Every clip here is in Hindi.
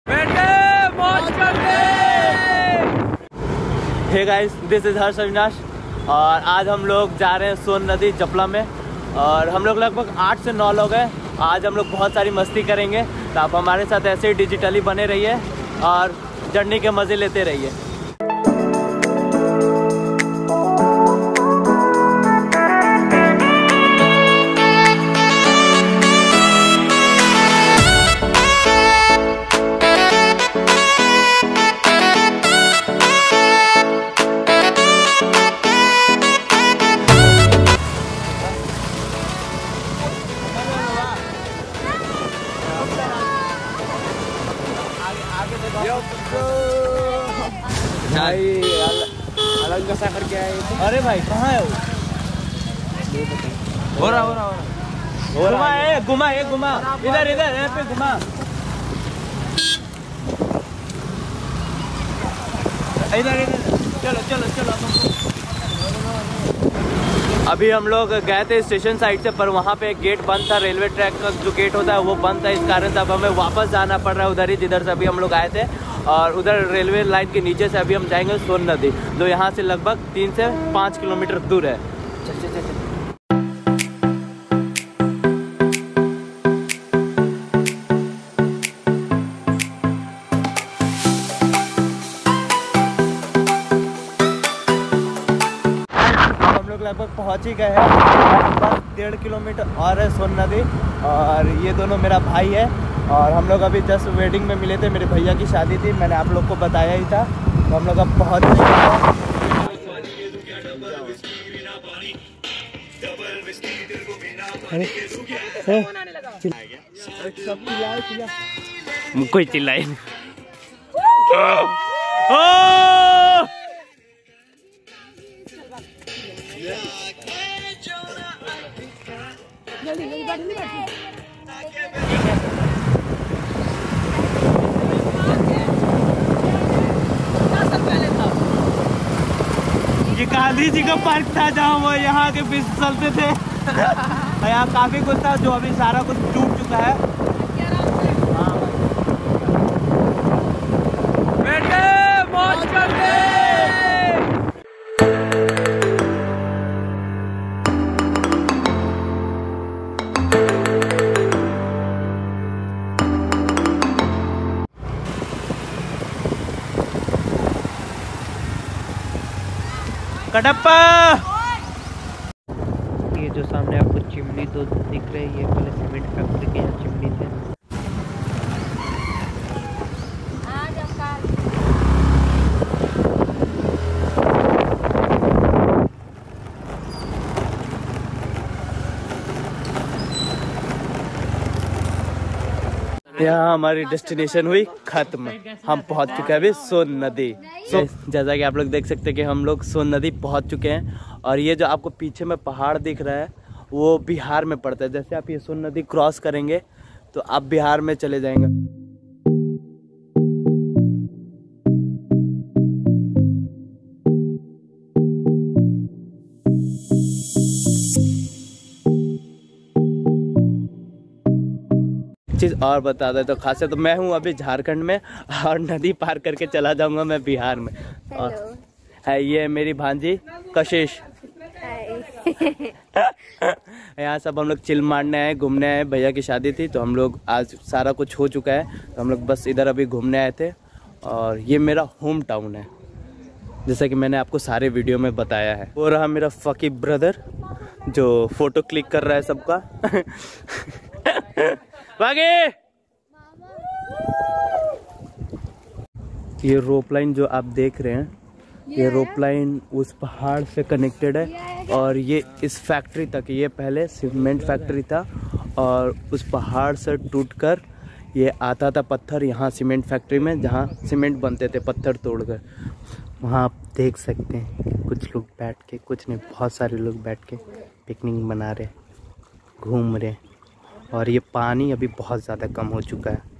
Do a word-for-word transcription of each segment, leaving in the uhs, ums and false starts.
Hey guys, this is Harsh Avinash और आज हम लोग जा रहे हैं सोन नदी जपला में और हम लोग लगभग आठ से नौ लोग हैं। आज हम लोग बहुत सारी मस्ती करेंगे, तो आप हमारे साथ ऐसे ही डिजिटली बने रहिए और जर्नी के मज़े लेते रहिए। भाई अलग कैसा करके आए? अरे भाई कहाँ है वो? हो रहा हो रहा हो रहा घुमा है, घुमा है, घुमा इधर इधर यहाँ पे घुमा। इधर इधर चलो चलो चलो। अभी हम लोग गए थे स्टेशन साइड से, पर वहाँ पे एक गेट बंद था। रेलवे ट्रैक का जो गेट होता है वो बंद था, इस कारण से अब हमें वापस जाना पड़ रहा है उधर ही जिधर से अभी हम लोग आए थे। और उधर रेलवे लाइन के नीचे से अभी हम जाएंगे सोन नदी, जो यहाँ से लगभग तीन से पाँच किलोमीटर दूर है। चल चल चल। हम लोग लगभग पहुँच ही गए हैं, बस डेढ़ किलोमीटर और है सोन नदी। और ये दोनों मेरा भाई है और हम लोग अभी जस्ट वेडिंग में मिले थे, मेरे भैया की शादी थी, मैंने आप लोग को बताया ही था। तो हम लोग अब पहुँच गए हैं। कोई चिल्लाए ये गांधी जी का पार्क था जहाँ वो यहाँ के बीच चलते थे। यहाँ काफी कुछ था जो अभी सारा कुछ टूट चुका है। हाँ बेटे मौज करते। कटप्पा, ये जो सामने आपको चिमनी दो दिख रही है, ये पहले सीमेंट फैक्ट्री के यहाँ चिमनी थे। यहाँ हमारी डेस्टिनेशन हुई खत्म, हम पहुँच चुके हैं अभी सोन नदी। सो जैसा कि आप लोग देख सकते हैं कि हम लोग सोन नदी पहुँच चुके हैं। और ये जो आपको पीछे में पहाड़ दिख रहा है वो बिहार में पड़ता है। जैसे आप ये सोन नदी क्रॉस करेंगे तो आप बिहार में चले जाएंगे। चीज़ और बता दे तो खास है, तो मैं हूँ अभी झारखंड में और नदी पार करके चला जाऊंगा मैं बिहार में। और है ये मेरी भांजी कशिश। यहाँ सब हम लोग चिल मारने आए, घूमने आए। भैया की शादी थी तो हम लोग आज सारा कुछ हो चुका है, तो हम लोग बस इधर अभी घूमने आए थे। और ये मेरा होम टाउन है, जैसा कि मैंने आपको सारे वीडियो में बताया है। वो रहा मेरा फकी ब्रदर जो फोटो क्लिक कर रहा है सबका। बागे ये रोप लाइन जो आप देख रहे हैं, ये रोप लाइन उस पहाड़ से कनेक्टेड है और ये इस फैक्ट्री तक। ये पहले सीमेंट फैक्ट्री था और उस पहाड़ से टूटकर ये आता था पत्थर यहाँ सीमेंट फैक्ट्री में, जहाँ सीमेंट बनते थे पत्थर तोड़कर। वहाँ आप देख सकते हैं कुछ लोग बैठ के, कुछ नहीं बहुत सारे लोग बैठ के पिकनिक मना रहे, घूम रहे। और ये पानी अभी बहुत ज़्यादा कम हो चुका है।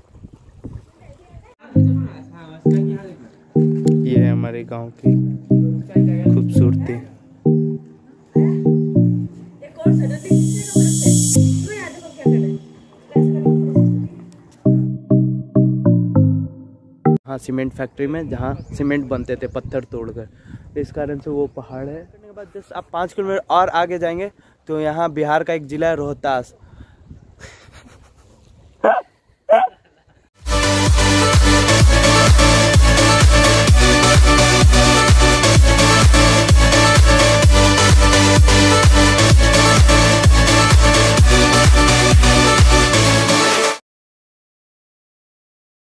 ये है हमारे गांव की खूबसूरती। हाँ सीमेंट फैक्ट्री में जहाँ सीमेंट बनते थे पत्थर तोड़कर। इस कारण से वो पहाड़ है। करने के बाद जस्ट आप पाँच किलोमीटर और आगे जाएंगे तो यहाँ बिहार का एक ज़िला है रोहतास।